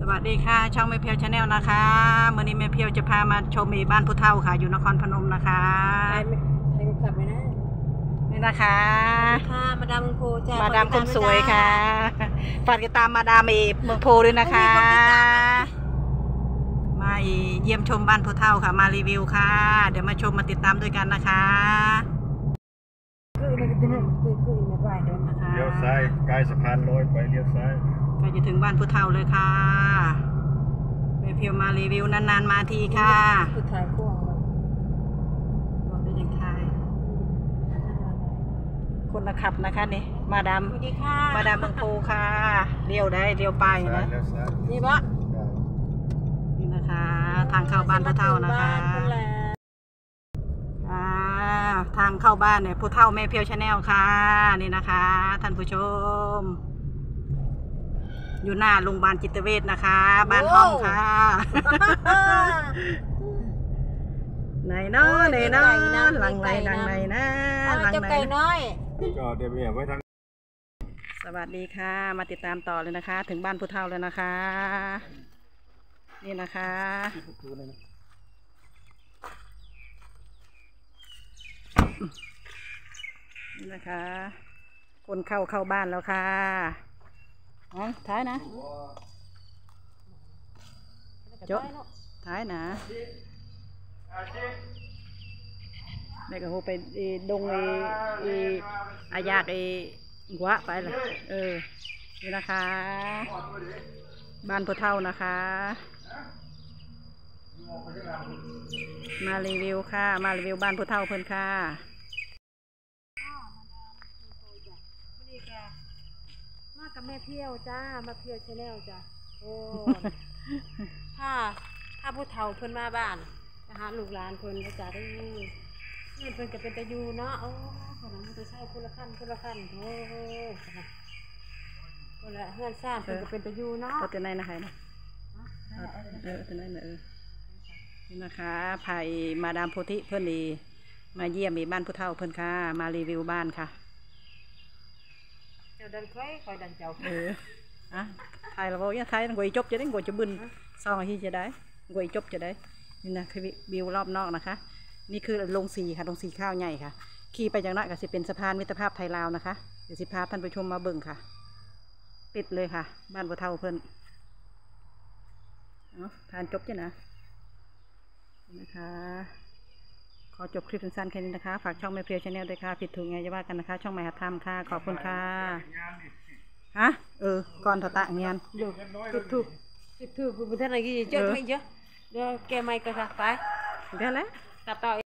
วัสดีค่ะช่องแม่เพียวชาแนลนะคะวันนี้แม่เพียวจะพามาชมบ้านผู้เฒ่าค่ะอยู่นครพนมนะคะใครกลับไปนะนี่นะคะค่ะมาดามเมืองโพจ้ามาดามคนสวยค่ะฝากติดตามมาดามเมืองโพด้วยนะคะมาเยี่ยมชมบ้านผู้เฒ่าค่ะมารีวิวค่ะเดี๋ยวมาชมมาติดตามด้วยกันนะคะคือในบ้านเดิมนะคะเลี้ยวซ้ายใกล้สะพานลอยไปเลี้ยวซ้ายใกล้จะถึงบ้านผู้เฒ่าเลยค่ะแม่เพียวมารีวิวนานๆมาทีค่ะคือถ่ายกว้างบอกได้ยังไงคนละขับนะคะนี่มาดามเมืองโพค่ะเลี้ยวได้เลี้ยวไปนะนี่ปะนี่นะคะทางเข้าบ้านผู้เฒ่านะคะทางเข้าบ้านเนี่ยผู้เฒ่าแม่เพียวชาแนลค่ะนี่นะคะท่านผู้ชมอยู่หน้าโรงพยาบาลจิตเวชนะคะบ้านห้องค่ะไหนเนาะไหนเนาะหลังไหนนะหลังไหนน้อยก็เดี๋ยวไว้ทางสวัสดีค่ะมาติดตามต่อเลยนะคะถึงบ้านผู้เฒ่าเลยนะคะนี่นะคะนี่นะคะคนเข้าบ้านแล้วค่ะท้ายนะจบท้ายนะแม่ก็โหไปดงอายากหัวไปเลยนี่นะคะบ้านผู้เฒ่านะคะมารีวิวค่ะมารีวิวบ้านผู้เฒ่าเพิ่นค่ะมากับแม่เพียวจ้ามาเพียวชาแนลจ้าโอ้ถ้าผู้เฒ่าเพิ่นมาบ้านนะคะลูกหลานเพิ่นก็จะได้เงินเพิ่นก็เป็นตะยูเนาะโอ้คนนั้นจะใช้คนละขั้นโอ้คนละเงินสร้างเพิ่นก็เป็นตะยูเนาะก็เป็นไรนะคะนะเป็นไรนะนี่นะคะภายมาดามโพธิเพิ่นดีมาเยี่ยมบ้านผู้เฒ่าเพิ่นค่ะมารีวิวบ้านค่ะเจ้าดันคอยดันเจ้าถ่ายแล้วบอกยังถ่ายงวยจบจะได้งวยจะบึนซองที่จะได้งวยจบจะได้นี่นะคือวิวรอบนอกนะคะนี่คือลงสีค่ะลงสีข้าวใหญ่ค่ะขี่ไปจากนั้นก็จะเป็นสะพานมิตรภาพไทยลาวนะคะเดี๋ยวสิพาท่านไปชมมาเบิ่งค่ะปิดเลยค่ะบ้านผู้เฒ่าเพิ่นทานจบจ้ะนะคะขอจบคลิปสั้นๆแค่นี้นะคะฝากช่องแม่เพียวชาแนลด้วยค่ะผิดถูกไงจะว่ากันนะคะช่องใหม่หัดทำค่ะขอบคุณค่ะก่อนตะเงียนถูกบุญท่านอะไรกี่เจ้าไม่เยอะเดี๋ยวแกไม่ก็ค่ะไปเดี๋ยวแล้วตัดต่อ